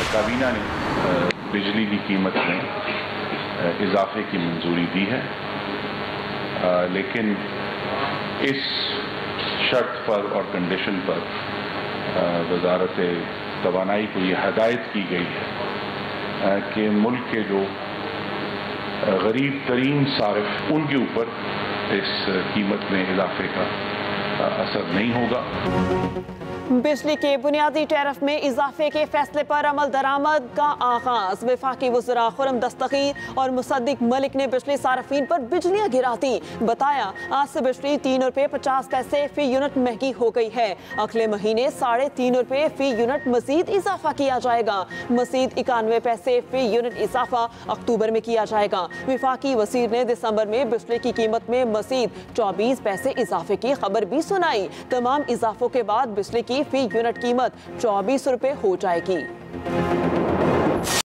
काबीना ने बिजली की कीमत में इजाफे की मंजूरी दी है, लेकिन इस शर्त पर और कंडीशन पर वजारत तवानाई को ये हदायत की गई है कि मुल्क के जो गरीब तरीन सारिफ उनके ऊपर इस कीमत में इजाफे का असर नहीं होगा। बिजली के बुनियादी टैरिफ में इजाफे के फैसले पर अमल दरामद का आगाज। वफाकी वज़रा खुर्रम दस्तगीर और मुसद्दिक मलिक ने बिजली सार्फिन पर बिजलियाँ गिरा दी। बताया आज से बिजली 3 रुपये 50 पैसे फी यूनिट महंगी हो गई है। अगले महीने 3.5 रुपये फी यूनिट मजीद इजाफा किया जाएगा। मजीद 91 पैसे फी यूनिट इजाफा अक्टूबर में किया जाएगा। वफाकी वज़ीर ने दिसंबर में बिजली की कीमत में मजीद 24 पैसे इजाफे की खबर भी सुनाई। तमाम इजाफों के बाद बिजली की फी यूनिट कीमत 24 रुपये हो जाएगी।